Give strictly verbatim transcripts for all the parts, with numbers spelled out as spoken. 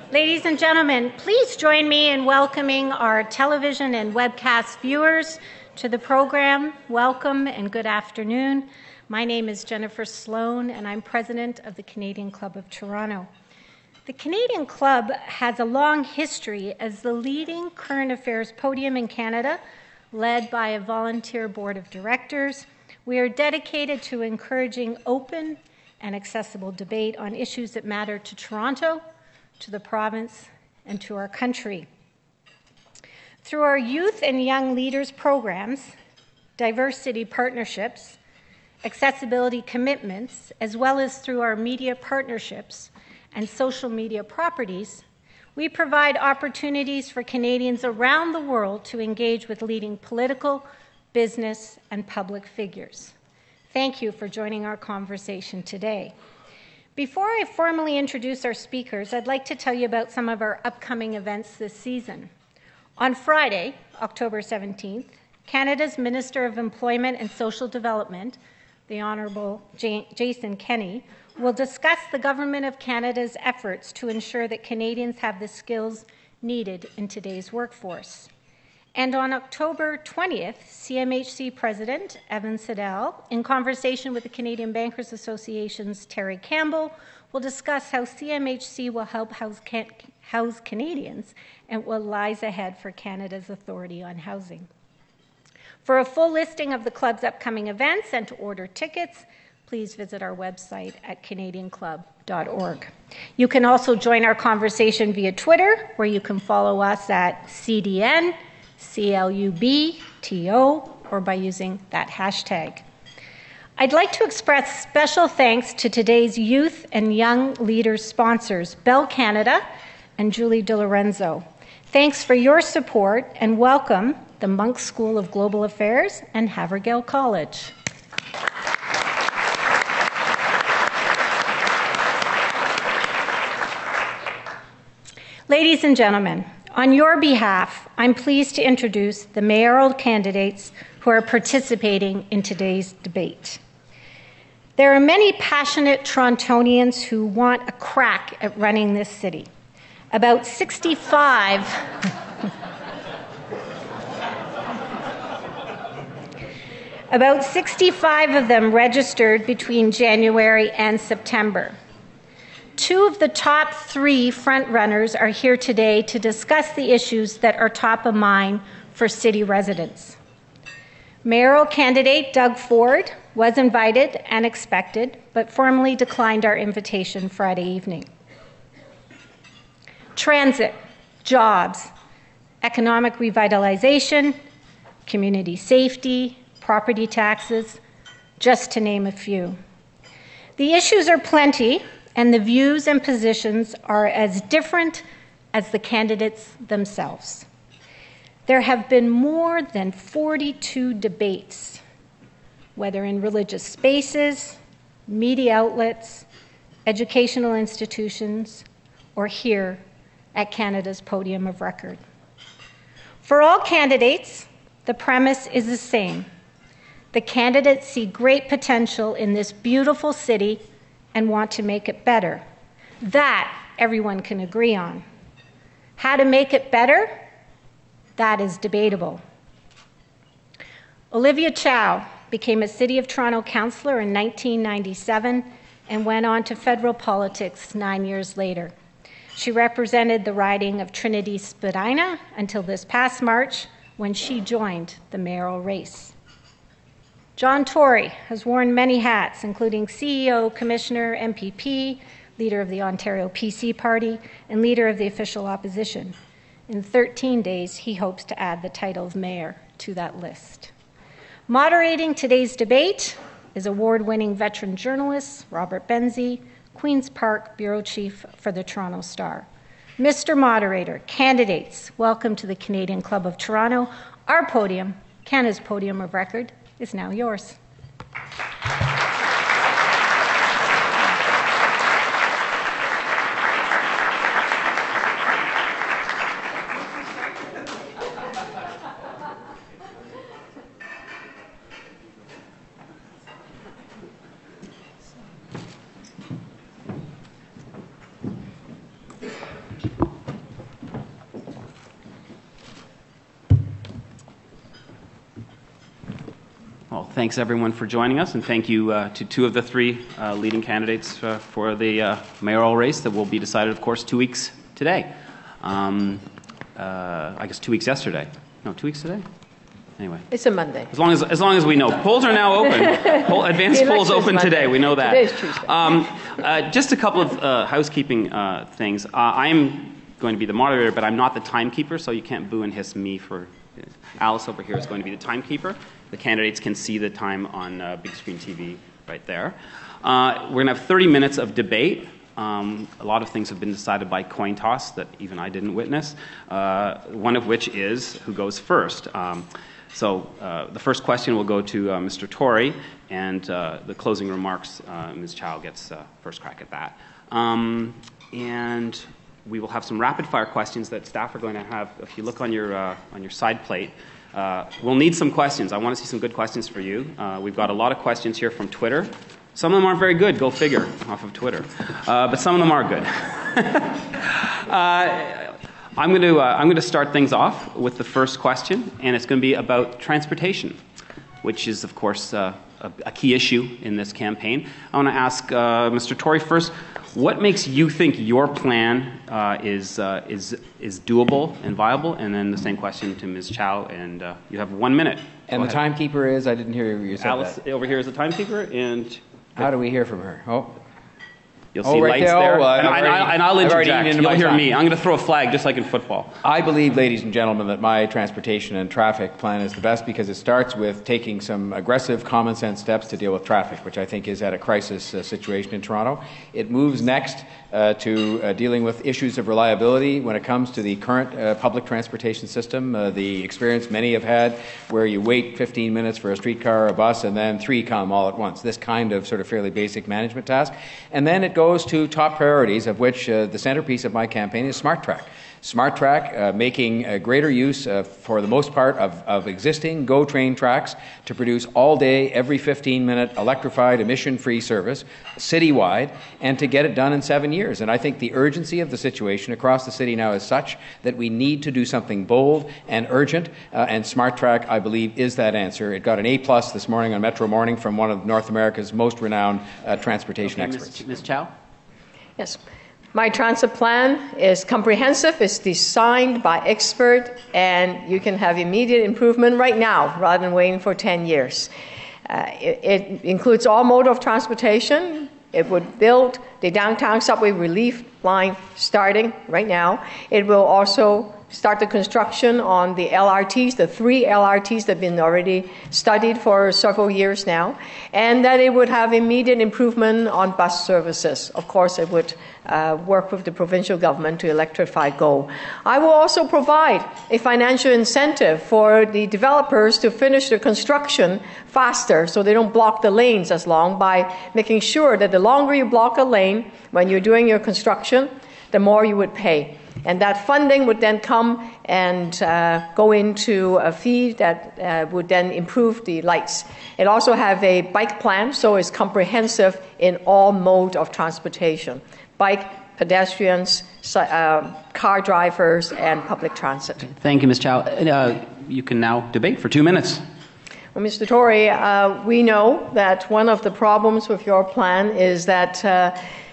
Ladies and gentlemen, please join me in welcoming our television and webcast viewers to the program. Welcome and good afternoon. My name is Jennifer Sloan, and I'm president of the Canadian Club of Toronto. The Canadian Club has a long history as the leading current affairs podium in Canada, led by a volunteer board of directors. We are dedicated to encouraging open and accessible debate on issues that matter to Toronto, to the province, and to our country. Through our youth and young leaders programs, diversity partnerships, accessibility commitments, as well as through our media partnerships and social media properties, we provide opportunities for Canadians around the world to engage with leading political, business, and public figures. Thank you for joining our conversation today. Before I formally introduce our speakers, I'd like to tell you about some of our upcoming events this season. On Friday, October seventeenth, Canada's Minister of Employment and Social Development, the Honourable Jason Kenney, will discuss the Government of Canada's efforts to ensure that Canadians have the skills needed in today's workforce. And on October twentieth, C M H C President Evan Siddall, in conversation with the Canadian Bankers Association's Terry Campbell, will discuss how C M H C will help house, can house Canadians and what lies ahead for Canada's Authority on Housing. For a full listing of the club's upcoming events and to order tickets, please visit our website at canadian club dot org. You can also join our conversation via Twitter, where you can follow us at C D N, C L U B T O, or by using that hashtag. I'd like to express special thanks to today's youth and young leaders sponsors, Bell Canada and Julie DiLorenzo. Thanks for your support, and welcome the Monk School of Global Affairs and Havergal College. Ladies and gentlemen, on your behalf, I'm pleased to introduce the mayoral candidates who are participating in today's debate. There are many passionate Torontonians who want a crack at running this city. About sixty-five About sixty-five of them registered between January and September. Two of the top three frontrunners are here today to discuss the issues that are top of mind for city residents. Mayoral candidate Doug Ford was invited and expected, but formally declined our invitation Friday evening. Transit, jobs, economic revitalization, community safety, property taxes, just to name a few. The issues are plenty, and the views and positions are as different as the candidates themselves. There have been more than forty-two debates, whether in religious spaces, media outlets, educational institutions, or here at Canada's podium of record. For all candidates, the premise is the same. The candidates see great potential in this beautiful city and want to make it better. That everyone can agree on. How to make it better? That is debatable. Olivia Chow became a City of Toronto councillor in nineteen ninety-seven and went on to federal politics nine years later. She represented the riding of Trinity-Spadina until this past March, when she joined the mayoral race. John Tory has worn many hats, including C E O, Commissioner, M P P, leader of the Ontario P C Party, and leader of the official opposition. In thirteen days, he hopes to add the title of mayor to that list. Moderating today's debate is award-winning veteran journalist Robert Benzie, Queen's Park Bureau Chief for the Toronto Star. Mister Moderator, candidates, welcome to the Canadian Club of Toronto. Our podium, Canada's podium of record, is now yours. thanks everyone for joining us, and thank you uh, to two of the three uh, leading candidates uh, for the uh, mayoral race that will be decided, of course, two weeks today. Um, uh, I guess two weeks yesterday. No, two weeks today? Anyway. It's a Monday. As long as, as long as we know. Polls are now open. Poll, advanced polls open Monday. today. We know that. Today is Tuesday. Um, uh, just a couple of uh, housekeeping uh, things. Uh, I am going to be the moderator, but I'm not the timekeeper, so you can't boo and hiss me for... Alice over here is going to be the timekeeper. The candidates can see the time on uh, big screen T V right there. Uh, we're going to have thirty minutes of debate. Um, a lot of things have been decided by coin toss that even I didn't witness, uh, one of which is who goes first. Um, so uh, the first question will go to uh, Mister Tory, and uh, the closing remarks, uh, Miz Chow gets uh, first crack at that. Um, and we will have some rapid-fire questions that staff are going to have. If you look on your, uh, on your side plate, uh, we'll need some questions. I want to see some good questions for you. Uh, we've got a lot of questions here from Twitter. Some of them aren't very good, go figure, off of Twitter. Uh, but some of them are good. uh, I'm going to, uh, I'm going to start things off with the first question, and it's going to be about transportation, which is, of course, uh, a, a key issue in this campaign. I want to ask uh, Mister Tory first, what makes you think your plan uh, is, uh, is, is doable and viable? And then the same question to Miz Chow, and uh, you have one minute. And Go the ahead. timekeeper is, I didn't hear you said Alice that. over here is the timekeeper, and How do we hear from her? Oh, you'll Oh, see right lights there. there. Oh, well, and, I've I, already- and I'll I've already interject. eaten into You'll my hear time. me. I'm going to throw a flag just like in football. I believe, ladies and gentlemen, that my transportation and traffic plan is the best because it starts with taking some aggressive common sense steps to deal with traffic, which I think is at a crisis uh, situation in Toronto. It moves next uh, to uh, dealing with issues of reliability when it comes to the current uh, public transportation system, uh, the experience many have had where you wait fifteen minutes for a streetcar or a bus and then three come all at once, this kind of sort of fairly basic management task. And then it goes to top priorities, of which uh, the centerpiece of my campaign is Smart Track. Smart Track, uh, making uh, greater use, uh, for the most part, of, of existing GO train tracks to produce all day, every fifteen minute electrified, emission-free service citywide, and to get it done in seven years. And I think the urgency of the situation across the city now is such that we need to do something bold and urgent, uh, and Smart Track, I believe, is that answer. It got an A plus this morning on Metro Morning from one of North America's most renowned uh, transportation Okay, experts. Miz Chow? Yes. My transit plan is comprehensive, it's designed by expert, and you can have immediate improvement right now rather than waiting for ten years. Uh, it, it includes all mode of transportation. It would build the downtown subway relief line starting right now. It will also start the construction on the L R Ts, the three L R Ts that have been already studied for several years now, and that it would have immediate improvement on bus services. Of course, it would uh, work with the provincial government to electrify GO. I will also provide a financial incentive for the developers to finish the construction faster so they don't block the lanes as long by making sure that the longer you block a lane when you're doing your construction, the more you would pay. And that funding would then come and uh, go into a fee that uh, would then improve the lights. It also have a bike plan, so it's comprehensive in all modes of transportation. Bike, pedestrians, uh, car drivers, and public transit. Thank you, Miz Chow. Uh, you can now debate for two minutes. Well, Mister Tory, uh, we know that one of the problems with your plan is that uh,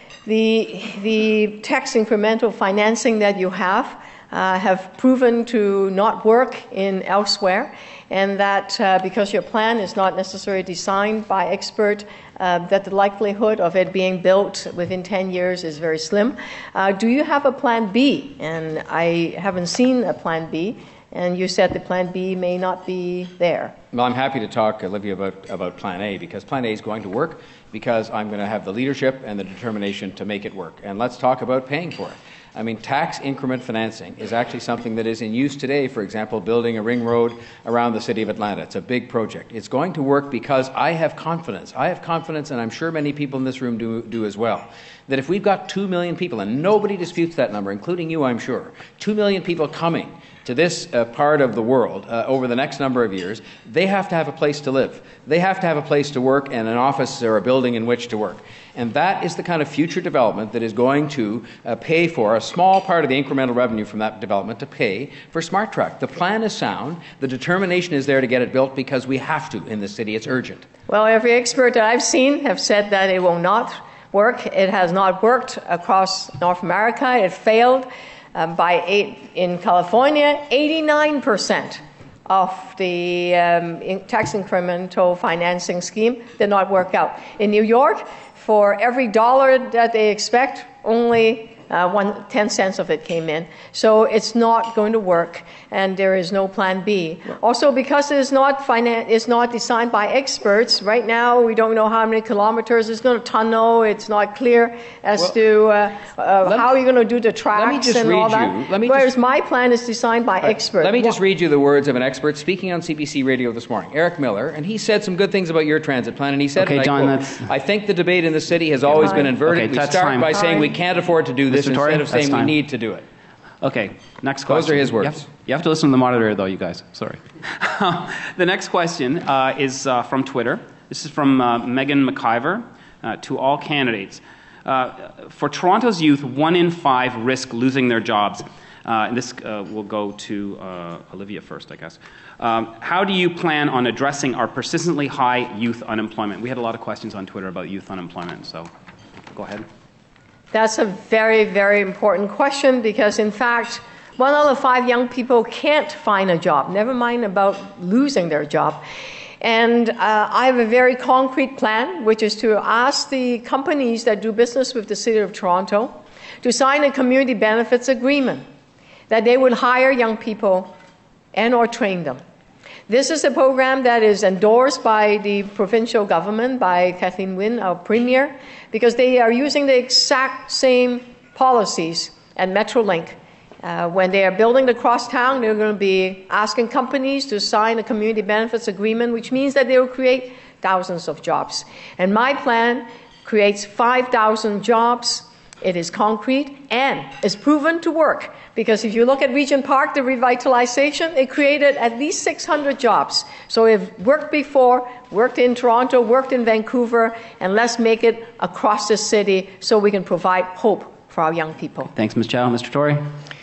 The, the tax incremental financing that you have uh, have proven to not work in elsewhere, and that uh, because your plan is not necessarily designed by expert, uh, that the likelihood of it being built within ten years is very slim. Uh, do you have a plan B? And I haven't seen a plan B, and you said the plan B may not be there. Well, I'm happy to talk, Olivia, about, about Plan A, because Plan A is going to work, because I'm going to have the leadership and the determination to make it work. And let's talk about paying for it. I mean, tax increment financing is actually something that is in use today, for example, building a ring road around the city of Atlanta. It's a big project. It's going to work because I have confidence. I have confidence, and I'm sure many people in this room do, do as well, that if we've got two million people, and nobody disputes that number, including you, I'm sure, two million people coming to this uh, part of the world uh, over the next number of years, they have to have a place to live. They have to have a place to work and an office or a building in which to work. And that is the kind of future development that is going to uh, pay for a small part of the incremental revenue from that development to pay for Smart Track. The plan is sound. The determination is there to get it built because we have to in the city. It's urgent. Well, every expert that I've seen have said that it will not work. It has not worked across North America. It failed. Um, by eight, in California, eighty-nine percent of the um, in tax incremental financing scheme did not work out. In New York, for every dollar that they expect, only uh, one, ten cents of it came in. So it's not going to work, and there is no plan B. Also, because it is not, finan- it's not designed by experts, right now we don't know how many kilometers it's going to tunnel. It's not clear as well, to uh, uh, how you're going to do the tracks and all that. Let me Whereas just, my plan is designed by right, experts. Let me just read you the words of an expert speaking on C B C Radio this morning, Eric Miller, and he said some good things about your transit plan, and he said, okay, and John, I, quote, that's... I think the debate in the city has always Time. been inverted. Okay, we that's start time. by saying Time. we can't afford to do this Mister Tory, instead of saying time. we need to do it. Okay, next question. Those are his words. You have, you have to listen to the moderator, though, you guys. Sorry. The next question uh, is uh, from Twitter. This is from uh, Megan McIver uh, to all candidates. Uh, for Toronto's youth, one in five risk losing their jobs. Uh, and this uh, will go to uh, Olivia first, I guess. Um, how do you plan on addressing our persistently high youth unemployment? We had a lot of questions on Twitter about youth unemployment, so go ahead. That's a very, very important question because, in fact, one out of five young people can't find a job, never mind about losing their job. And uh, I have a very concrete plan, which is to ask the companies that do business with the City of Toronto to sign a community benefits agreement that they would hire young people and or train them. This is a program that is endorsed by the provincial government, by Kathleen Wynne, our premier, because they are using the exact same policies at Metrolink. Uh, when they are building the crosstown, they're going to be asking companies to sign a community benefits agreement, which means that they will create thousands of jobs. And my plan creates five thousand jobs. It is concrete and is proven to work. Because if you look at Regent Park, the revitalization, it created at least six hundred jobs. So it worked before, worked in Toronto, worked in Vancouver, and let's make it across the city so we can provide hope for our young people. Thanks, Miz Chow. Mister Tory?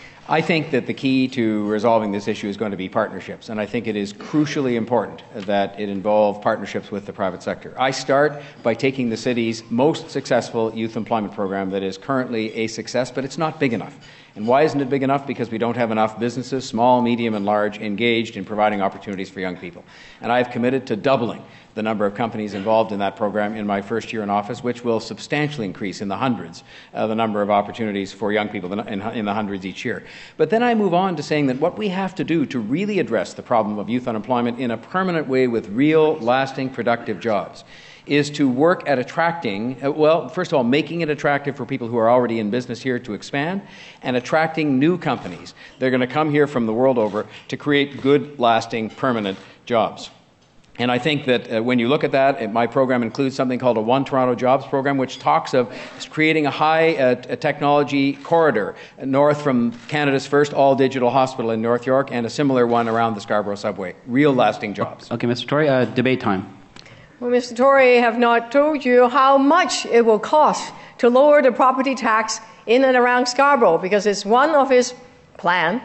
I think that the key to resolving this issue is going to be partnerships, and I think it is crucially important that it involve partnerships with the private sector. I start by taking the city's most successful youth employment program that is currently a success, but it's not big enough. And why isn't it big enough? Because we don't have enough businesses, small, medium, and large, engaged in providing opportunities for young people. And I have committed to doubling the number of companies involved in that program in my first year in office, which will substantially increase in the hundreds uh, the number of opportunities for young people in, in the hundreds each year. But then I move on to saying that what we have to do to really address the problem of youth unemployment in a permanent way with real, lasting, productive jobs is to work at attracting, well, first of all, making it attractive for people who are already in business here to expand, and attracting new companies. They're going to come here from the world over to create good, lasting, permanent jobs. And I think that uh, when you look at that, it, my program includes something called a One Toronto Jobs program, which talks of creating a high uh, a technology corridor north from Canada's first all-digital hospital in North York, and a similar one around the Scarborough subway. Real lasting jobs. Okay, Mister Tory, uh, debate time. Well, Mister Tory, I have not told you how much it will cost to lower the property tax in and around Scarborough, because it's one of his plan.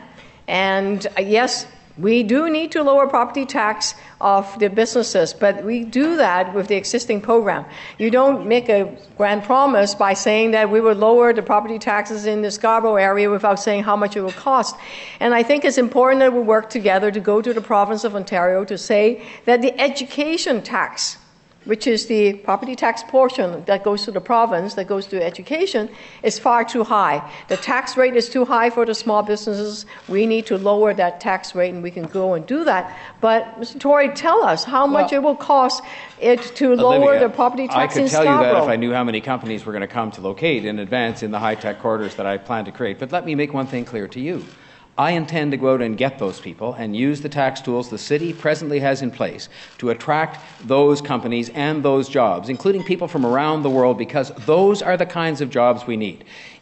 And uh, yes, we do need to lower property tax of the businesses, but we do that with the existing program. You don't make a grand promise by saying that we will lower the property taxes in the Scarborough area without saying how much it will cost. And I think it's important that we work together to go to the province of Ontario to say that the education tax, which is the property tax portion that goes to the province, that goes to education, is far too high. The tax rate is too high for the small businesses. We need to lower that tax rate, and we can go and do that. But, Mister Tory, tell us how much well, it will cost it to lower Olivia, the property tax in Scarborough. I could tell you that if I knew how many companies were going to come to locate in advance in the high-tech corridors that I plan to create. But let me make one thing clear to you. I intend to go out and get those people and use the tax tools the city presently has in place to attract those companies and those jobs, including people from around the world, because those are the kinds of jobs we need.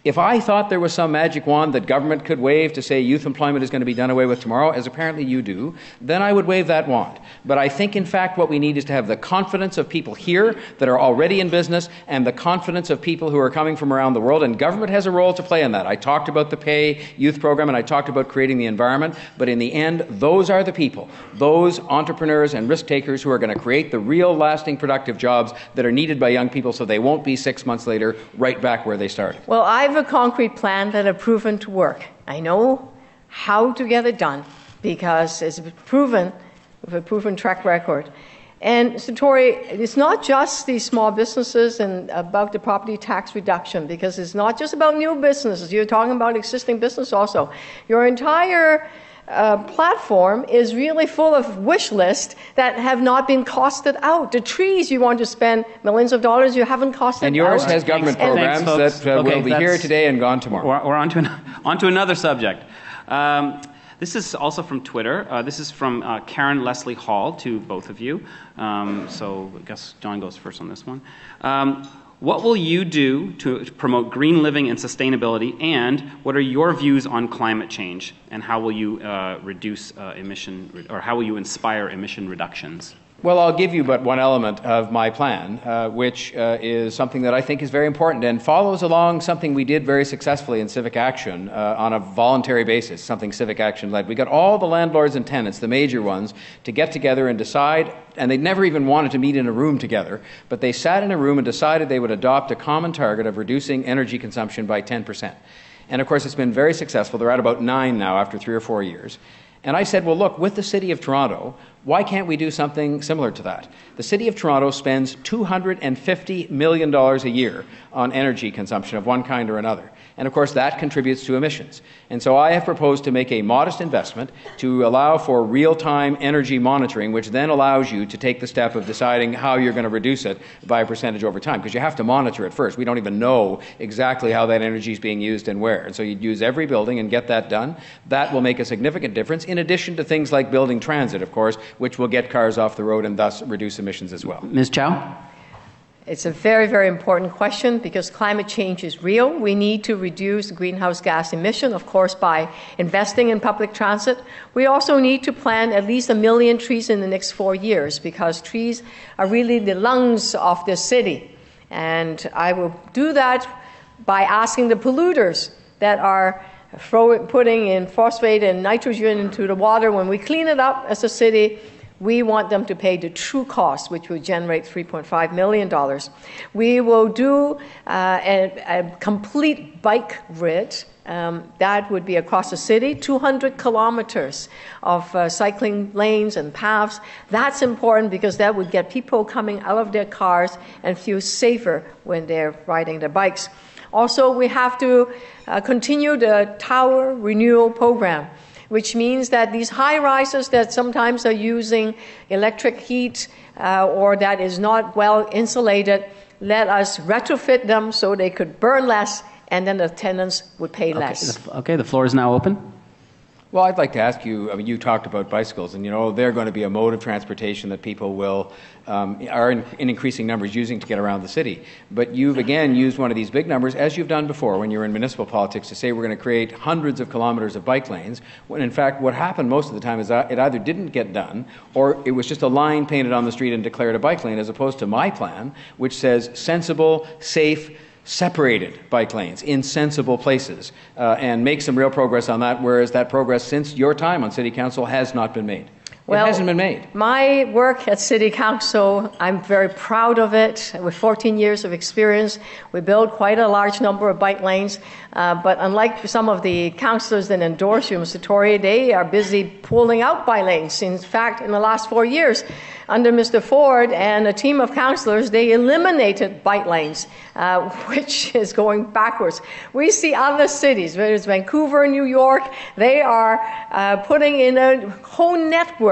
If I thought there was some magic wand that government could wave to say youth employment is going to be done away with tomorrow, as apparently you do, then I would wave that wand. But I think, in fact, what we need is to have the confidence of people here that are already in business and the confidence of people who are coming from around the world, and government has a role to play in that. I talked about the Pay Youth Program and I talked about creating the environment, but in the end, those are the people, those entrepreneurs and risk takers who are going to create the real, lasting, productive jobs that are needed by young people so they won't be six months later right back where they started. Well, I've a concrete plan that have proven to work. I know how to get it done because it's proven, with a proven track record. And so, Tori, it's not just the small businesses and about the property tax reduction, because it's not just about new businesses. You're talking about existing business also. Your entire uh, platform is really full of wish lists that have not been costed out. The trees you want to spend millions of dollars, you haven't costed out. And yours has government Thanks, programs folks. that uh, Okay, will be here today and gone tomorrow. We're, we're on, to an, on to another subject. Um, This is also from Twitter. Uh, this is from uh, Karen Leslie Hall to both of you. Um, so I guess John goes first on this one. Um, what will you do to promote green living and sustainability, and what are your views on climate change, and how will you uh, reduce uh, emission, or how will you inspire emission reductions? Well, I'll give you but one element of my plan, uh, which uh, is something that I think is very important and follows along something we did very successfully in Civic Action uh, on a voluntary basis, something Civic Action led. We got all the landlords and tenants, the major ones, to get together and decide, and they never even wanted to meet in a room together, but they sat in a room and decided they would adopt a common target of reducing energy consumption by ten percent. And of course, it's been very successful. They're at about nine now after three or four years. And I said, well, look, with the City of Toronto, why can't we do something similar to that? The City of Toronto spends two hundred fifty million dollars a year on energy consumption of one kind or another. And of course, that contributes to emissions. And so I have proposed to make a modest investment to allow for real-time energy monitoring, which then allows you to take the step of deciding how you're going to reduce it by a percentage over time, because you have to monitor it first. We don't even know exactly how that energy is being used and where. And so you'd use every building and get that done. That will make a significant difference, in addition to things like building transit, of course, which will get cars off the road and thus reduce emissions as well. Miz Chow? It's a very, very important question because climate change is real. We need to reduce greenhouse gas emission, of course, by investing in public transit. We also need to plant at least a million trees in the next four years because trees are really the lungs of the city. And I will do that by asking the polluters that are putting in phosphate and nitrogen into the water. When we clean it up as a city, we want them to pay the true cost, which will generate three point five million dollars. We will do uh, a, a complete bike grid. Um, that would be across the city, two hundred kilometers of uh, cycling lanes and paths. That's important because that would get people coming out of their cars and feel safer when they're riding their bikes. Also, we have to uh, continue the tower renewal program, which means that these high-rises that sometimes are using electric heat uh, or that is not well insulated, let us retrofit them so they could burn less, and then the tenants would pay Okay, less. the, okay, the floor is now open. Well, I'd like to ask you, I mean, you talked about bicycles, and you know, they're going to be a mode of transportation that people will, um, are in, in increasing numbers using to get around the city. But you've, again, used one of these big numbers, as you've done before when you were in municipal politics, to say we're going to create hundreds of kilometers of bike lanes, when in fact what happened most of the time is that it either didn't get done, or it was just a line painted on the street and declared a bike lane, as opposed to my plan, which says sensible, safe, separated bike lanes in sensible places, uh, and make some real progress on that, whereas that progress since your time on City Council has not been made. Well, it hasn't been made. My work at City Council, I'm very proud of it. With fourteen years of experience, we built quite a large number of bike lanes, uh, but unlike some of the councillors that endorse you, Mister Tory, they are busy pulling out bike lanes. In fact, in the last four years, under Mister Ford and a team of councillors, they eliminated bike lanes, uh, which is going backwards. We see other cities, whether it's Vancouver, New York, they are uh, putting in a whole network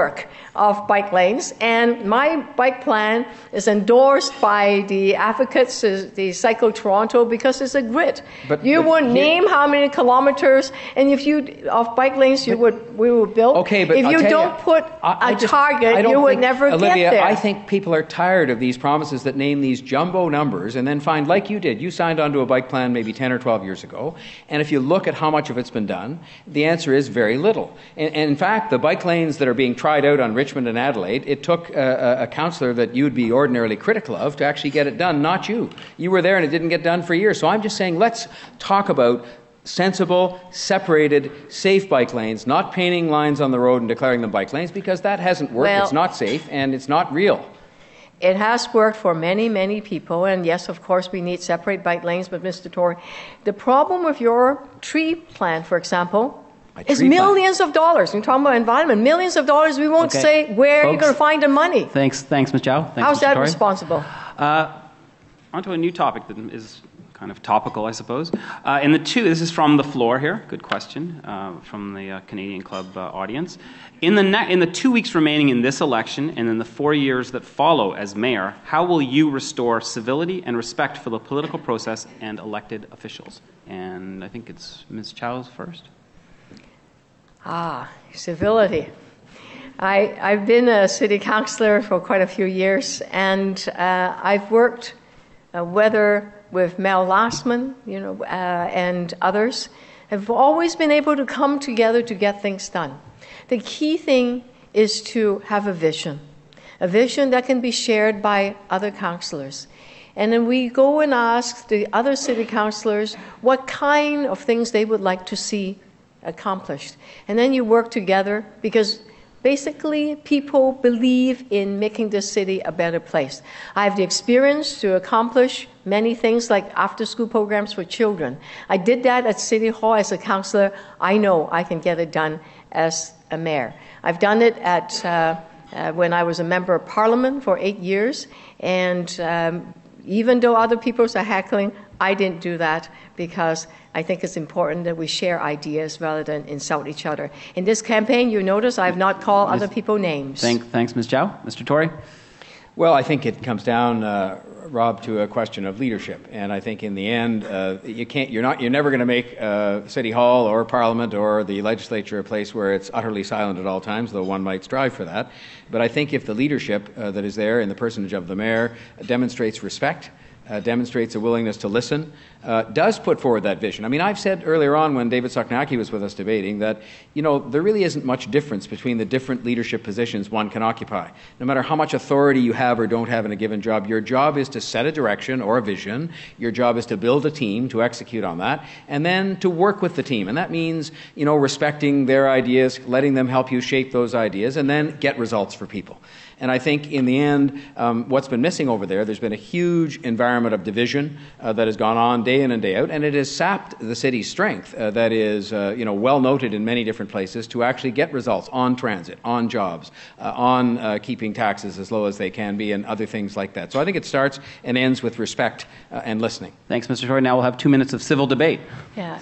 network of bike lanes, and my bike plan is endorsed by the advocates, the Cycle Toronto, because it's a grid. But, you but would here, name how many kilometers, and if you of bike lanes you but, would we would build. Okay, but if I'll you tell don't you, put I, I a just, target, I don't you would think, never Olivia, get there. I think people are tired of these promises that name these jumbo numbers and then find, like you did, you signed onto a bike plan maybe ten or twelve years ago, and if you look at how much of it's been done, the answer is very little. And, and in fact, the bike lanes that are being tried out on Richmond and Adelaide, it took a, a, a councillor that you would be ordinarily critical of to actually get it done, not you. You were there and it didn't get done for years. So I'm just saying, let's talk about sensible, separated, safe bike lanes, not painting lines on the road and declaring them bike lanes, because that hasn't worked. Well, it's not safe and it's not real. It has worked for many, many people, and yes, of course, we need separate bike lanes, but Mister Tory, the problem with your tree plan, for example, My is tree millions plan. of dollars. We're talking about environment, millions of dollars, we won't Okay. say where Folks, you're going to find the money. Thanks, thanks, Miz Chow. Thanks, How's Mister that Tory. responsible? Uh, on to a new topic that is kind of topical, I suppose. Uh, in the two, this is from the floor here. Good question uh, from the uh, Canadian Club uh, audience. In the ne- in the two weeks remaining in this election, and in the four years that follow as mayor, how will you restore civility and respect for the political process and elected officials? And I think it's Miz Chow's first. Ah, civility. I, I've been a city councillor for quite a few years, and uh, I've worked, uh, whether with Mel Lastman, you know, uh, and others, have always been able to come together to get things done. The key thing is to have a vision, a vision that can be shared by other councillors. And then we go and ask the other city councillors what kind of things they would like to see accomplished. And then you work together, because basically people believe in making this city a better place. I have the experience to accomplish many things like after-school programs for children. I did that at City Hall as a councillor. I know I can get it done as a mayor. I've done it at uh, uh, when I was a member of Parliament for eight years, and um, even though other people are heckling, I didn't do that, because I think it's important that we share ideas rather than insult each other. In this campaign, you notice I have not called other people names. Thank, thanks, Miz Chow. Mister Tory? Well, I think it comes down, uh, Rob, to a question of leadership, and I think in the end, uh, you can't. You're not. You're never going to make uh, City Hall or Parliament or the legislature a place where it's utterly silent at all times, though one might strive for that. But I think if the leadership uh, that is there in the personage of the mayor demonstrates respect, Uh, demonstrates a willingness to listen, uh, does put forward that vision. I mean, I've said earlier on when David Soknacki was with us debating that, you know, there really isn't much difference between the different leadership positions one can occupy. No matter how much authority you have or don't have in a given job, your job is to set a direction or a vision. Your job is to build a team to execute on that, and then to work with the team. And that means, you know, respecting their ideas, letting them help you shape those ideas, and then get results for people. And I think in the end, um, what's been missing over there, there's been a huge environment of division uh, that has gone on day in and day out, and it has sapped the city's strength uh, that is uh, you know, well noted in many different places to actually get results on transit, on jobs, uh, on uh, keeping taxes as low as they can be, and other things like that. So I think it starts and ends with respect uh, and listening. Thanks, Mister Tory. Now we'll have two minutes of civil debate. Yeah.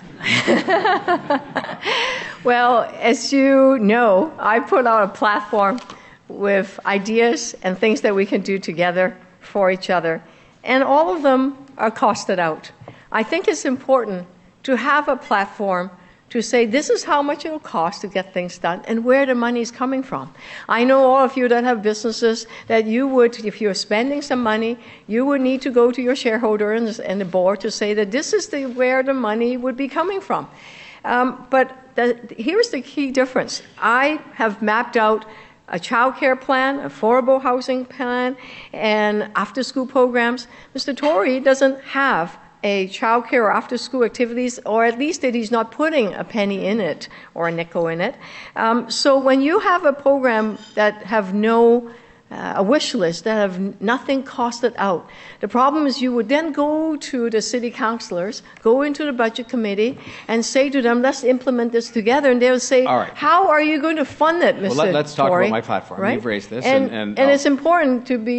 Well, as you know, I put out a platform with ideas and things that we can do together for each other. And all of them are costed out. I think it's important to have a platform to say this is how much it will cost to get things done and where the money is coming from. I know all of you that have businesses that you would, if you're spending some money, you would need to go to your shareholder and, and the board to say that this is the, where the money would be coming from. Um, but the, here's the key difference. I have mapped out a child care plan, affordable housing plan, and after-school programs. Mister Tory doesn't have a child care or after-school activities, or at least that he's not putting a penny in it or a nickel in it. Um, so when you have a program that have no Uh, a wish list that have nothing costed out. The problem is you would then go to the city councillors, go into the budget committee, and say to them, let's implement this together. And they'll say, all right, how are you going to fund it, Mister Well, let, let's talk Tory? about my platform. Right? You've raised this. And, and, and, and it's important to be,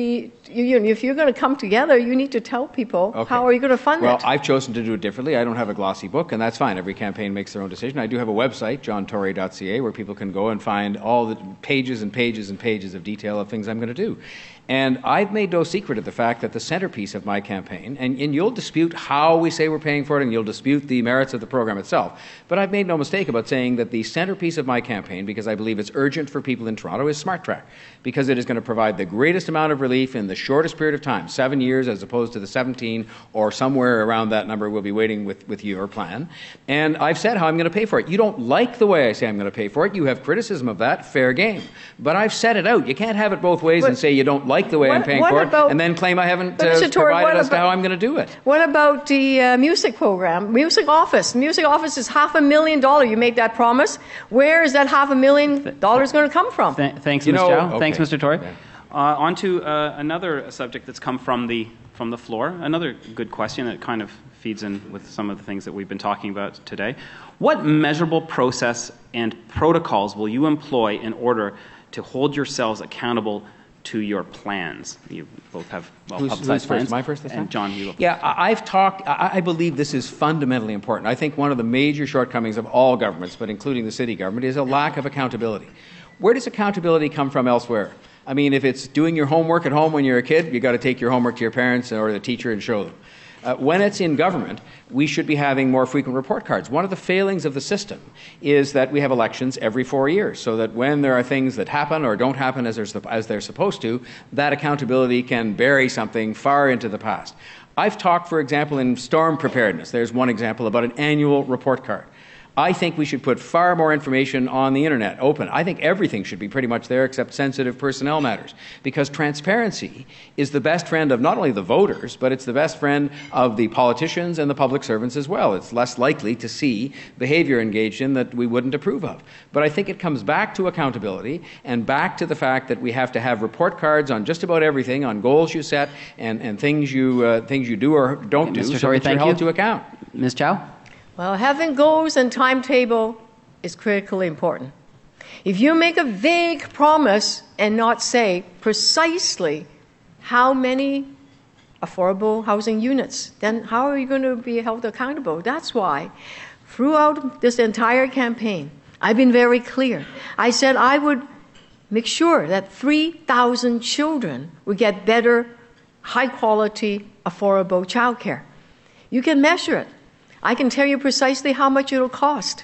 you, you, if you're going to come together, you need to tell people Okay. how are you going to fund well, it. Well, I've chosen to do it differently. I don't have a glossy book, and that's fine. Every campaign makes their own decision. I do have a website, john tory dot c a, where people can go and find all the pages and pages and pages of detail of things I'm going to do. And I've made no secret of the fact that the centerpiece of my campaign, and, and you'll dispute how we say we're paying for it, and you'll dispute the merits of the program itself, but I've made no mistake about saying that the centerpiece of my campaign, because I believe it's urgent for people in Toronto, is Smart Track, because it is going to provide the greatest amount of relief in the shortest period of time, seven years as opposed to the seventeen, or somewhere around that number we'll be waiting with, with your plan. And I've said how I'm going to pay for it. You don't like the way I say I'm going to pay for it. You have criticism of that. Fair game. But I've set it out. You can't have it both ways but, and say you don't like the way what, I'm paying for about, it, and then claim I haven't uh, Mister Tory, provided as about, to how I'm going to do it. What about the uh, music program, music office? Music office is half a million dollars. You made that promise. Where is that half a million dollars going to come from? Th- thanks, You Miz know- Chow. okay. Thanks, Mister Tory. Yeah. Uh, on to uh, another subject that's come from the from the floor. Another good question that kind of feeds in with some of the things that we've been talking about today. What measurable process and protocols will you employ in order to hold yourselves accountable to your plans? You both have well Who's- publicized who's plans. first? My first this time? And John, you go. Yeah, I- I've talked, I I believe this is fundamentally important. I think one of the major shortcomings of all governments, but including the city government, is a lack of accountability. Where does accountability come from elsewhere? I mean, if it's doing your homework at home when you're a kid, you've got to take your homework to your parents or the teacher and show them. Uh, when it's in government, we should be having more frequent report cards. One of the failings of the system is that we have elections every four years, so that when there are things that happen or don't happen as they're, as they're supposed to, that accountability can bury something far into the past. I've talked, for example, in storm preparedness. There's one example about an annual report card. I think we should put far more information on the internet, open. I think everything should be pretty much there except sensitive personnel matters, because transparency is the best friend of not only the voters, but it's the best friend of the politicians and the public servants as well. It's less likely to see behavior engaged in that we wouldn't approve of. But I think it comes back to accountability and back to the fact that we have to have report cards on just about everything, on goals you set and, and things you uh, things you do or don't Okay, do, Mister so Tory, that you're thank held you. to account. Miz Chow? Well, having goals and timetable is critically important. If you make a vague promise and not say precisely how many affordable housing units, then how are you going to be held accountable? That's why throughout this entire campaign, I've been very clear. I said I would make sure that three thousand children would get better, high-quality, affordable childcare. You can measure it. I can tell you precisely how much it'll cost.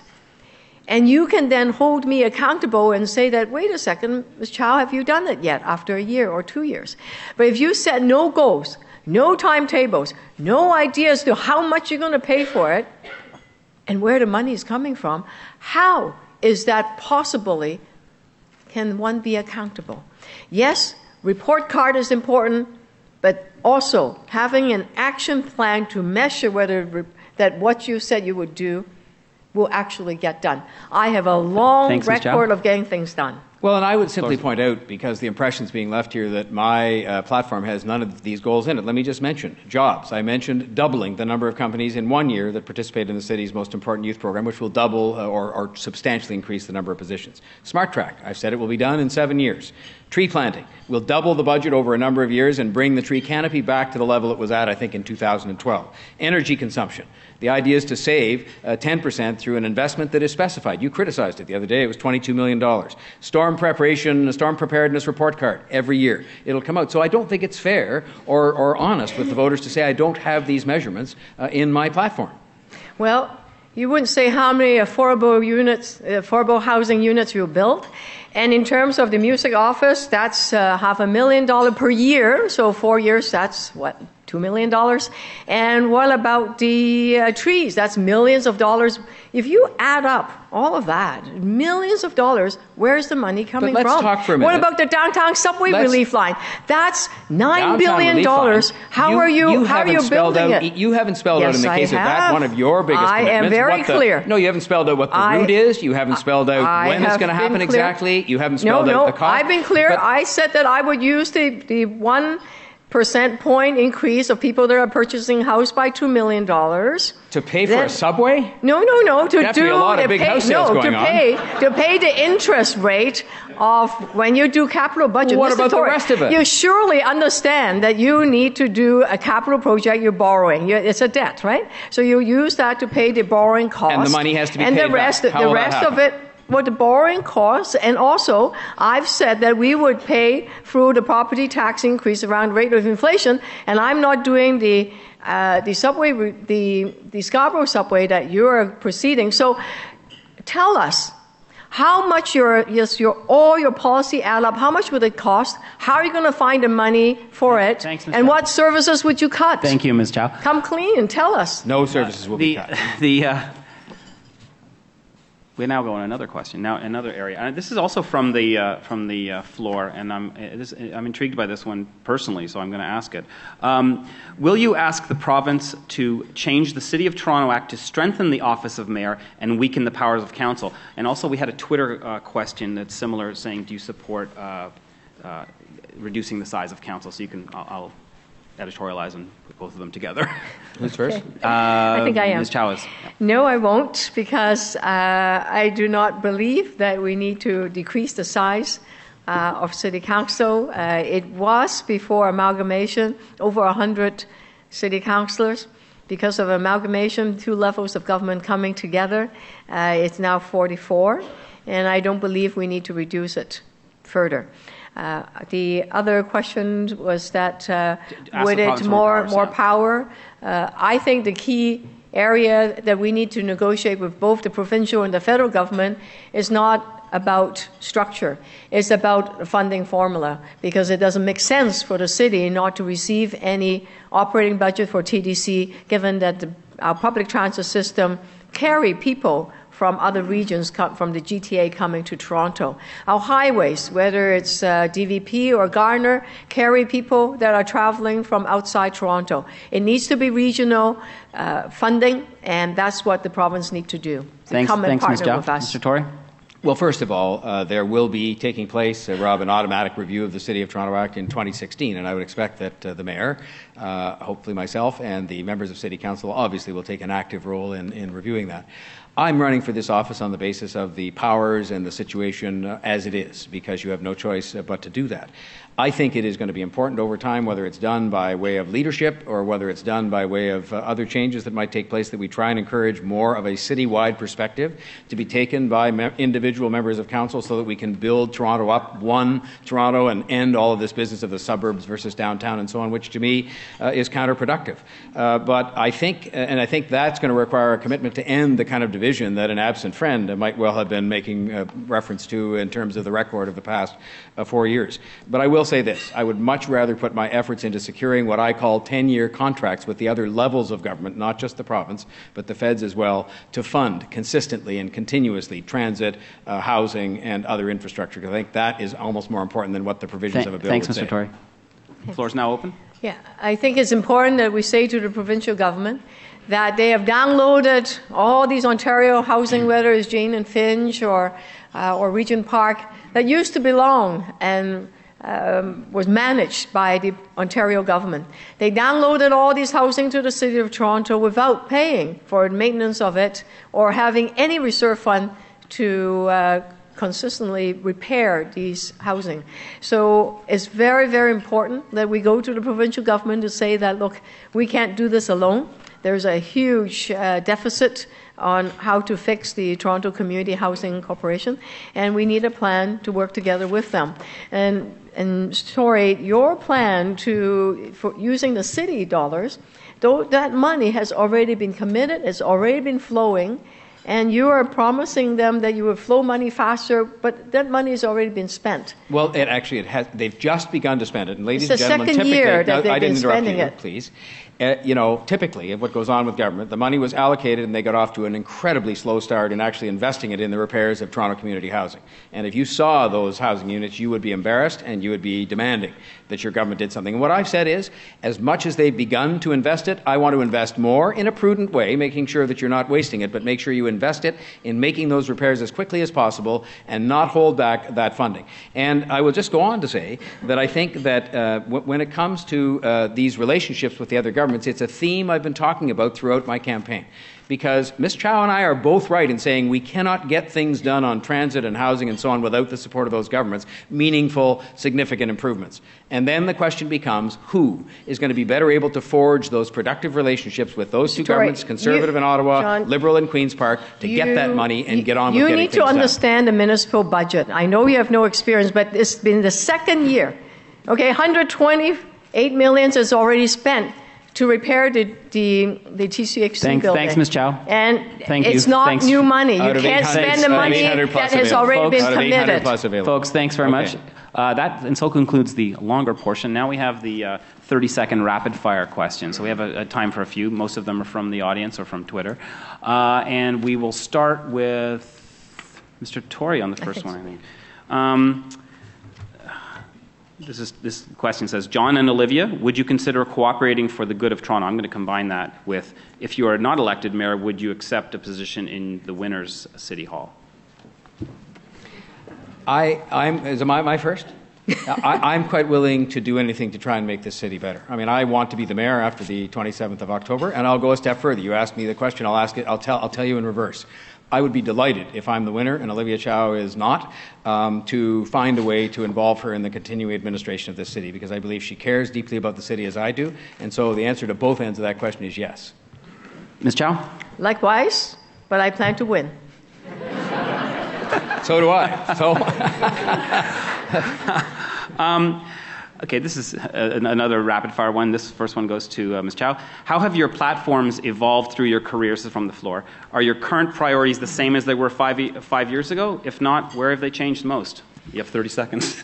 And you can then hold me accountable and say that, wait a second, Miz Chow, have you done it yet after a year or two years? But if you set no goals, no timetables, no idea as to how much you're going to pay for it and where the money is coming from, how is that possibly can one be accountable? Yes, report card is important, but also having an action plan to measure whether that what you said you would do will actually get done. I have a long Thanks, Miz Chow. record of getting things done. Well, and I would simply point out, because the impression's being left here that my uh, platform has none of these goals in it. Let me just mention jobs. I mentioned doubling the number of companies in one year that participate in the city's most important youth program, which will double uh, or, or substantially increase the number of positions. Smart Track, I've said it will be done in seven years. Tree planting, we'll double the budget over a number of years and bring the tree canopy back to the level it was at, I think, in two thousand twelve. Energy consumption. The idea is to save uh, ten percent through an investment that is specified. You criticized it the other day. It was twenty-two million dollars. Storm preparation, a storm preparedness report card every year. It'll come out. So I don't think it's fair or, or honest with the voters to say I don't have these measurements uh, in my platform. Well, you wouldn't say how many affordable units, affordable housing units you built. And in terms of the music office, that's uh, half a million dollars per year. So four years, that's what, two million dollars? And what about the uh, trees? That's millions of dollars. If you add up all of that, millions of dollars, where's the money coming but let's from? talk for a minute. What about the downtown subway Let's, relief line? That's nine Downtown billion dollars. relief line. How you, are you, you how are you spelled building out, it? You haven't spelled Yes, out in the I case of that have. one of your biggest I am commitments. very what the, clear. No, you haven't spelled out what the I, route is. You haven't spelled out I when it's have going to happen been clear. exactly. You haven't No, spelled no, out the cost. I've been clear. But, I said that I would use the, the one percent point increase of people that are purchasing a house by two million dollars. To pay for a subway? No, no, no. To Definitely do a lot of big pay, house sales no, going to on. pay to pay the interest rate of when you do capital budget. What Mister about the Tory, rest of it? You surely understand that you need to do a capital project. You're borrowing. You're, it's a debt, right? So you use that to pay the borrowing cost. And the money has to be and paid the rest, back. How the will that rest happen? of it. What the borrowing costs, and also I've said that we would pay through the property tax increase around rate of inflation, and I'm not doing the uh, the subway, the the Scarborough subway that you're proceeding. So, tell us how much your yes your all your policy add up. How much would it cost? How are you going to find the money for it? Thanks, Miz And Chow. what services would you cut? Thank you, Miz Chow. Come clean and tell us. No services will The, be cut. the, uh, we now go on another question. Now another area. And this is also from the uh, from the uh, floor, and I'm uh, this, I'm intrigued by this one personally, so I'm going to ask it. Um, will you ask the province to change the City of Toronto Act to strengthen the office of mayor and weaken the powers of council? And also, we had a Twitter uh, question that's similar, saying, "Do you support uh, uh, reducing the size of council?" So you can, I'll, I'll editorialize and put both of them together. Who's first? Okay. I think I am. Miz Chow is. Yeah. No, I won't, because uh, I do not believe that we need to decrease the size uh, of City Council. Uh, it was, before amalgamation, over one hundred City Councillors. Because of amalgamation, two levels of government coming together, uh, it's now forty-four, and I don't believe we need to reduce it further. Uh, the other question was that uh, would it more more power? Uh, I think the key area that we need to negotiate with both the provincial and the federal government is not about structure. It's about the funding formula, because it doesn't make sense for the city not to receive any operating budget for T D C, given that the, our public transit system carry people from other regions, from the G T A coming to Toronto. Our highways, whether it's uh, D V P or Garner, carry people that are traveling from outside Toronto. It needs to be regional uh, funding, and that's what the province needs to do. To Thanks, come and thanks, Miz partner Chow. with us. Mister Tory? Well, first of all, uh, there will be taking place, uh, Rob, an automatic review of the City of Toronto Act in twenty sixteen, and I would expect that uh, the Mayor, uh, hopefully myself, and the members of City Council obviously will take an active role in, in reviewing that. I'm running for this office on the basis of the powers and the situation uh, as it is, because you have no choice uh, but to do that. I think it is going to be important over time, whether it's done by way of leadership or whether it's done by way of uh, other changes that might take place, that we try and encourage more of a citywide perspective to be taken by me- individual members of council, so that we can build Toronto up, one Toronto, and end all of this business of the suburbs versus downtown and so on, which to me uh, is counterproductive. Uh, but I think, and I think that's going to require a commitment to end the kind of division that an absent friend might well have been making uh, reference to in terms of the record of the past uh, four years. But I will say this: I would much rather put my efforts into securing what I call ten-year contracts with the other levels of government, not just the province, but the feds as well, to fund consistently and continuously transit, uh, housing, and other infrastructure. I think that is almost more important than what the provisions Th- of a bill Thanks, would Mister say. Tory. The floor is now open. Yeah, I think it's important that we say to the provincial government that they have downloaded all these Ontario housing, whether it's Jane and Finch or uh, or Regent Park, that used to belong and um, was managed by the Ontario government. They downloaded all these housing to the City of Toronto without paying for maintenance of it or having any reserve fund to uh, consistently repair these housing. So it's very, very important that we go to the provincial government to say that, look, we can't do this alone. There's a huge uh, deficit on how to fix the Toronto Community Housing Corporation, and we need a plan to work together with them. And, and sorry, your plan to for using the city dollars, though that money has already been committed, it's already been flowing, and you are promising them that you will flow money faster, but that money has already been spent. Well, it actually it has. They've just begun to spend it, and ladies It's and the gentlemen, second typically, year that no, they've I didn't been interrupt spending you, it. please. Uh, you know, typically, what goes on with government, the money was allocated, and they got off to an incredibly slow start in actually investing it in the repairs of Toronto community housing. And if you saw those housing units, you would be embarrassed, and you would be demanding that your government did something. And what I've said is, as much as they've begun to invest it, I want to invest more in a prudent way, making sure that you're not wasting it, but make sure you invest invest it in making those repairs as quickly as possible and not hold back that funding. And I will just go on to say that I think that uh, w- when it comes to uh, these relationships with the other governments, it's a theme I've been talking about throughout my campaign. Because Miz Chow and I are both right in saying we cannot get things done on transit and housing and so on without the support of those governments, meaningful, significant improvements. And then the question becomes, who is going to be better able to forge those productive relationships with those two Sorry, governments, Conservative you, in Ottawa, John, Liberal in Queen's Park, to you, get that money and you, get on with you getting need things to done. understand the municipal budget. I know you have no experience, but it's been the second year. Okay, one hundred twenty-eight million is already spent to repair the the, the T C H C Thanks, building. thanks, Miz Chow. And Thank it's you. not Thanks. new money. You Out of can't eight hundred spend the out of money eight hundred plus that has available. already Folks, been Out of eight hundred committed. plus available. Folks, thanks very Okay. much. Uh, that and so concludes the longer portion. Now we have the uh, thirty-second rapid-fire questions. So we have a, a time for a few. Most of them are from the audience or from Twitter. Uh, and we will start with Mister Tory on the first one, I think. Um, This, is, this question says, John and Olivia, would you consider cooperating for the good of Toronto? I'm going to combine that with, if you are not elected mayor, would you accept a position in the winner's City Hall? I, I'm, is it my, my first? I, I'm quite willing to do anything to try and make this city better. I mean, I want to be the mayor after the twenty-seventh of October, and I'll go a step further. You asked me the question, I'll ask it, I'll tell, I'll tell you in reverse. I would be delighted if I'm the winner and Olivia Chow is not, um, to find a way to involve her in the continuing administration of this city, because I believe she cares deeply about the city as I do, and so the answer to both ends of that question is yes. Miz Chow? Likewise, but I plan to win. So do I. So. um, okay, this is a, another rapid-fire one. This first one goes to uh, Miz Chow. How have your platforms evolved through your careers? This is from the floor. Are your current priorities the same as they were five, five years ago? If not, where have they changed most? You have thirty seconds.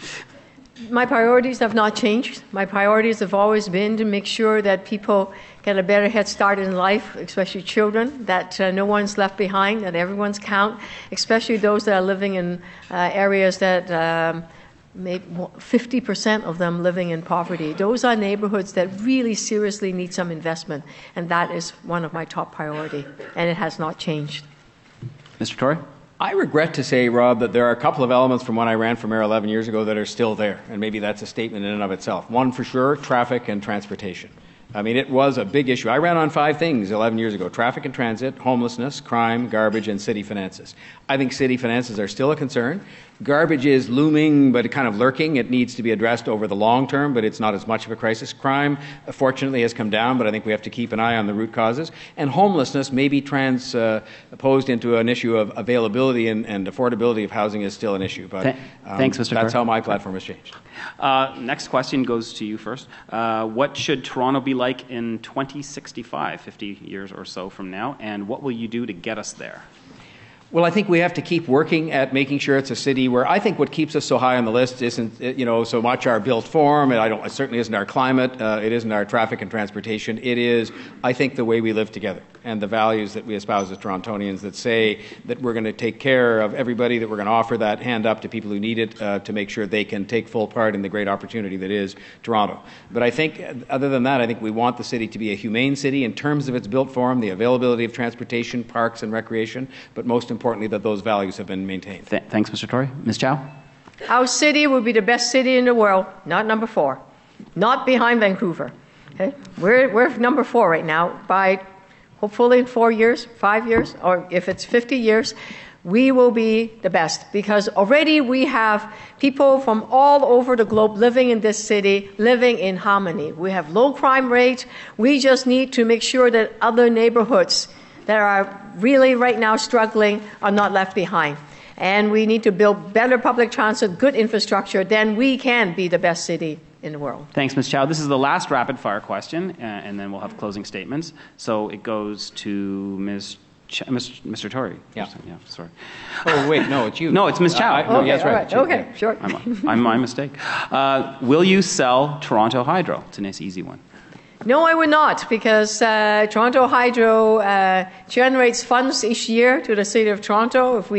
My priorities have not changed. My priorities have always been to make sure that people get a better head start in life, especially children, that uh, no one's left behind, that everyone's count, especially those that are living in uh, areas that um, maybe fifty percent of them living in poverty. Those are neighborhoods that really seriously need some investment, and that is one of my top priority, and it has not changed. Mister Tory? I regret to say, Rob, that there are a couple of elements from when I ran for mayor eleven years ago that are still there, and maybe that's a statement in and of itself. One, for sure, traffic and transportation. I mean, it was a big issue. I ran on five things eleven years ago: traffic and transit, homelessness, crime, garbage, and city finances. I think city finances are still a concern. Garbage is looming, but kind of lurking. It needs to be addressed over the long term, but it's not as much of a crisis. Crime, fortunately, has come down, but I think we have to keep an eye on the root causes. And homelessness, maybe transposed uh, into an issue of availability and, and affordability of housing, is still an issue. But Th- um, Thanks, Mister That's Tory. how my platform has changed. Uh, next question goes to you first. Uh, what should Toronto be like in twenty sixty-five, fifty years or so from now, and what will you do to get us there? Well, I think we have to keep working at making sure it's a city where I think what keeps us so high on the list isn't, you know, so much our built form, and I don't, it certainly isn't our climate, uh, it isn't our traffic and transportation. It is, I think, the way we live together and the values that we espouse as Torontonians that say that we're going to take care of everybody, that we're going to offer that hand up to people who need it uh, to make sure they can take full part in the great opportunity that is Toronto. But I think, other than that, I think we want the city to be a humane city in terms of its built form, the availability of transportation, parks, and recreation, but most importantly, that those values have been maintained. Th- thanks, Mister Tory. Miz Chow? Our city will be the best city in the world, not number four, not behind Vancouver. Okay? We're, we're number four right now. By hopefully in four years, five years, or if it's fifty years, we will be the best, because already we have people from all over the globe living in this city, living in harmony. We have low crime rate. We just need to make sure that other neighborhoods that are really right now struggling are not left behind. And we need to build better public transit, good infrastructure, then we can be the best city in the world. Thanks, Miz Chow. This is the last rapid-fire question, uh, and then we'll have closing statements. So it goes to Miz Ch- Mister Tory. Yeah. Yeah, sorry. Oh, wait, no, it's you. No, it's Miz Chow. I, I, no, Okay, yes, all right. right. Okay, sure. I'm, I'm my mistake. Uh, will you sell Toronto Hydro? It's a nice, easy one. No, I would not, because uh, Toronto Hydro uh, generates funds each year to the City of Toronto. If we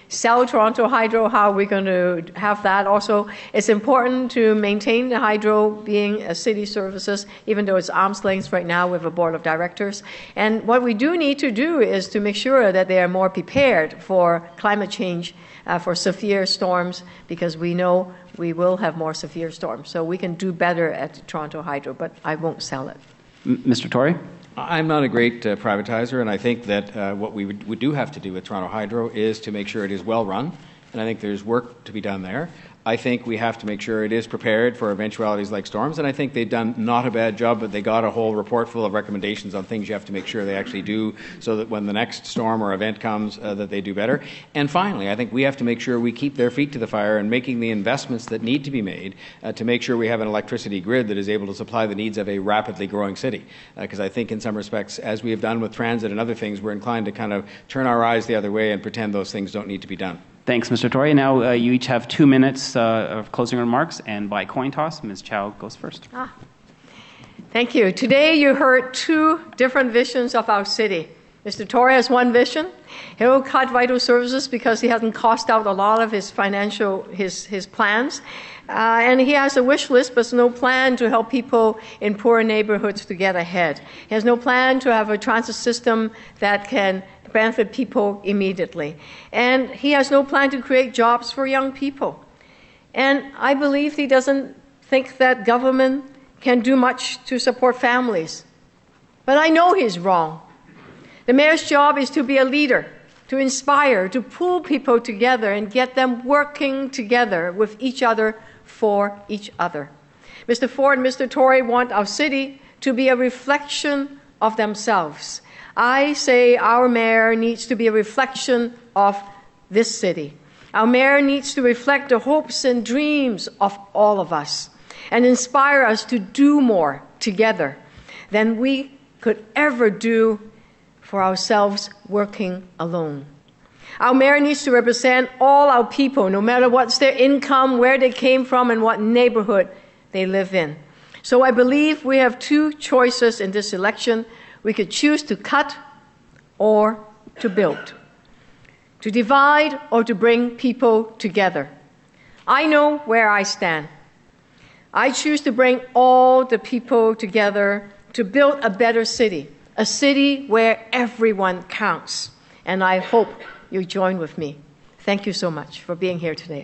sell Toronto Hydro, how we're going to have that. Also, it's important to maintain the hydro being a city services, even though it's arm's length right now with a board of directors. And what we do need to do is to make sure that they are more prepared for climate change, uh, for severe storms, because we know we will have more severe storms. So we can do better at Toronto Hydro, but I won't sell it. M- Mister Tory? I'm not a great uh, privatizer, and I think that uh, what we would, would do have to do with Toronto Hydro is to make sure it is well run, and I think there's work to be done there. I think we have to make sure it is prepared for eventualities like storms, and I think they've done not a bad job, but they got a whole report full of recommendations on things you have to make sure they actually do so that when the next storm or event comes, uh, that they do better. And finally, I think we have to make sure we keep their feet to the fire and making the investments that need to be made uh, to make sure we have an electricity grid that is able to supply the needs of a rapidly growing city. Because uh, I think in some respects, as we have done with transit and other things, we're inclined to kind of turn our eyes the other way and pretend those things don't need to be done. Thanks, Mister Tory. Now uh, you each have two minutes uh, of closing remarks, and by coin toss, Miz Chow goes first. Ah. Thank you. Today you heard two different visions of our city. Mister Tory has one vision. He'll cut vital services because he hasn't cost out a lot of his financial, his, his plans. Uh, and he has a wish list, but no plan to help people in poor neighborhoods to get ahead. He has no plan to have a transit system that can benefit people immediately. And he has no plan to create jobs for young people. And I believe he doesn't think that government can do much to support families. But I know he's wrong. The mayor's job is to be a leader, to inspire, to pull people together and get them working together with each other for each other. Mister Ford and Mister Tory want our city to be a reflection of themselves. I say our mayor needs to be a reflection of this city. Our mayor needs to reflect the hopes and dreams of all of us and inspire us to do more together than we could ever do for ourselves working alone. Our mayor needs to represent all our people, no matter what's their income, where they came from, and what neighborhood they live in. So I believe we have two choices in this election. We could choose to cut or to build, to divide or to bring people together. I know where I stand. I choose to bring all the people together to build a better city, a city where everyone counts. And I hope you join with me. Thank you so much for being here today.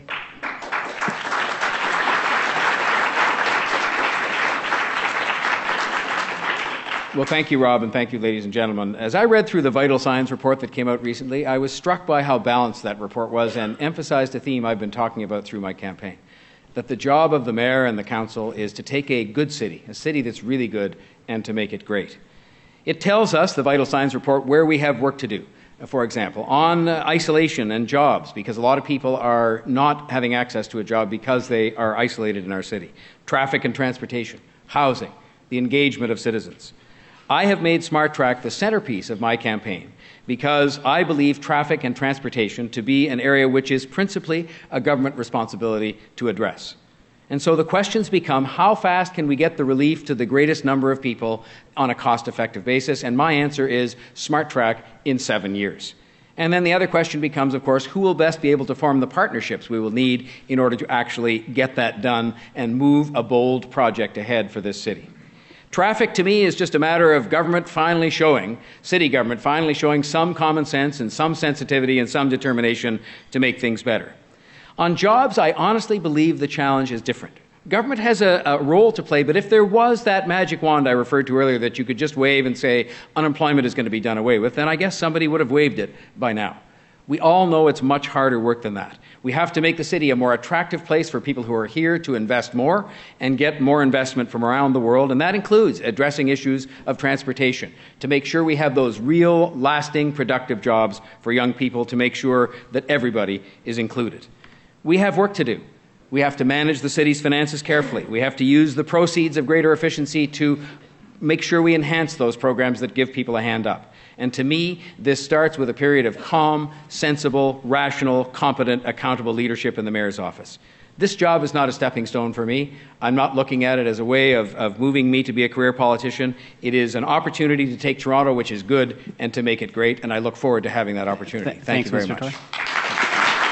Well, thank you, Rob, and thank you, ladies and gentlemen. As I read through the vital signs report that came out recently, I was struck by how balanced that report was and emphasized a theme I've been talking about through my campaign, that the job of the mayor and the council is to take a good city, a city that's really good, and to make it great. It tells us, the vital signs report, where we have work to do. For example, on uh, isolation and jobs, because a lot of people are not having access to a job because they are isolated in our city. Traffic and transportation, housing, the engagement of citizens. I have made SmartTrack the centerpiece of my campaign because I believe traffic and transportation to be an area which is principally a government responsibility to address. And so the questions become, how fast can we get the relief to the greatest number of people on a cost-effective basis? And my answer is SmartTrack in seven years. And then the other question becomes, of course, who will best be able to form the partnerships we will need in order to actually get that done and move a bold project ahead for this city. Traffic, to me, is just a matter of government finally showing, city government finally showing some common sense and some sensitivity and some determination to make things better. On jobs, I honestly believe the challenge is different. Government has a, a role to play, but if there was that magic wand I referred to earlier that you could just wave and say unemployment is going to be done away with, then I guess somebody would have waved it by now. We all know it's much harder work than that. We have to make the city a more attractive place for people who are here to invest more and get more investment from around the world, and that includes addressing issues of transportation, to make sure we have those real, lasting, productive jobs for young people, to make sure that everybody is included. We have work to do. We have to manage the city's finances carefully. We have to use the proceeds of greater efficiency to make sure we enhance those programs that give people a hand up. And to me, this starts with a period of calm, sensible, rational, competent, accountable leadership in the mayor's office. This job is not a stepping stone for me. I'm not looking at it as a way of, of moving me to be a career politician. It is an opportunity to take Toronto, which is good, and to make it great, and I look forward to having that opportunity. Th- Thank thanks, you very Mister much. Toy.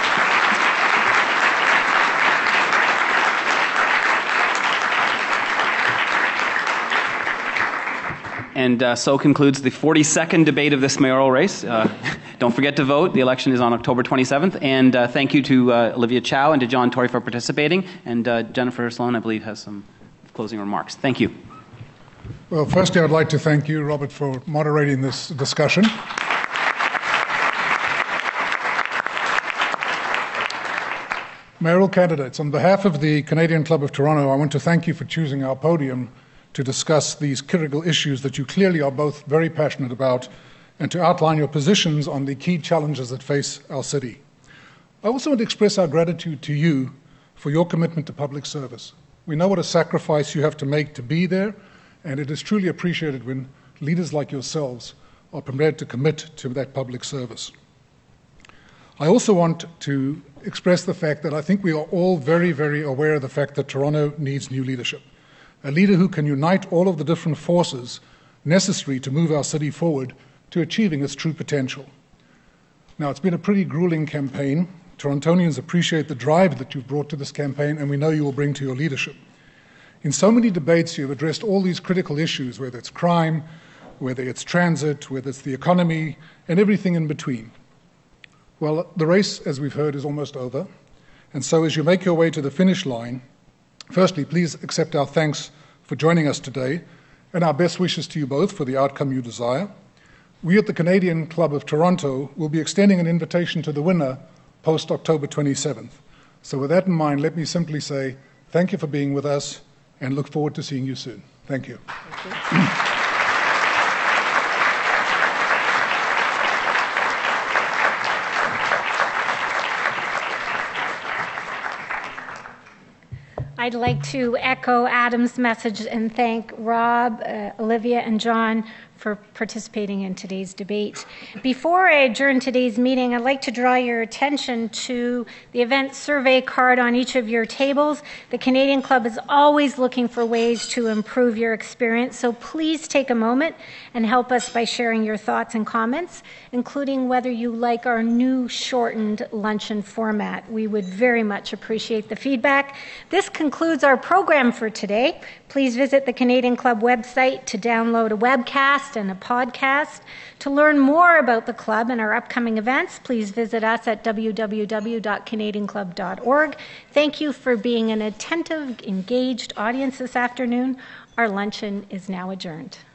And uh, so concludes the forty-second debate of this mayoral race. Uh, don't forget to vote. The election is on October twenty-seventh. And uh, thank you to uh, Olivia Chow and to John Tory for participating. And uh, Jennifer Sloan, I believe, has some closing remarks. Thank you. Well, firstly, I'd like to thank you, Robert, for moderating this discussion. Mayoral candidates, on behalf of the Canadian Club of Toronto, I want to thank you for choosing our podium to discuss these critical issues that you clearly are both very passionate about and to outline your positions on the key challenges that face our city. I also want to express our gratitude to you for your commitment to public service. We know what a sacrifice you have to make to be there, and it is truly appreciated when leaders like yourselves are prepared to commit to that public service. I also want to express the fact that I think we are all very, very aware of the fact that Toronto needs new leadership. A leader who can unite all of the different forces necessary to move our city forward to achieving its true potential. Now, it's been a pretty grueling campaign. Torontonians appreciate the drive that you've brought to this campaign, and we know you will bring to your leadership. In so many debates, you've addressed all these critical issues, whether it's crime, whether it's transit, whether it's the economy, and everything in between. Well, the race, as we've heard, is almost over. And so as you make your way to the finish line, firstly, please accept our thanks for joining us today and our best wishes to you both for the outcome you desire. We at the Canadian Club of Toronto will be extending an invitation to the winner post-October twenty-seventh. So with that in mind, let me simply say thank you for being with us and look forward to seeing you soon. Thank you. Thank you. I'd like to echo Adam's message and thank Rob, uh, Olivia, and John for participating in today's debate. Before I adjourn today's meeting, I'd like to draw your attention to the event survey card on each of your tables. The Canadian Club is always looking for ways to improve your experience, so please take a moment and help us by sharing your thoughts and comments, including whether you like our new shortened luncheon format. We would very much appreciate the feedback. This concludes our program for today. Please visit the Canadian Club website to download a webcast and a podcast. To learn more about the club and our upcoming events, please visit us at w w w dot canadian club dot org. Thank you for being an attentive, engaged audience this afternoon. Our luncheon is now adjourned.